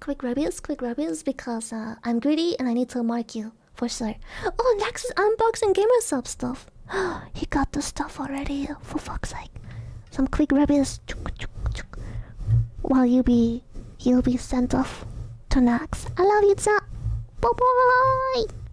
quick rubbies, because I'm greedy and I need to mark you for sure. Oh, Nax is unboxing gamer sub stuff. He got the stuff already, for fuck's sake. Some quick rubbies. While you'll be sent off to Nax. I love you, chat. Bye bye.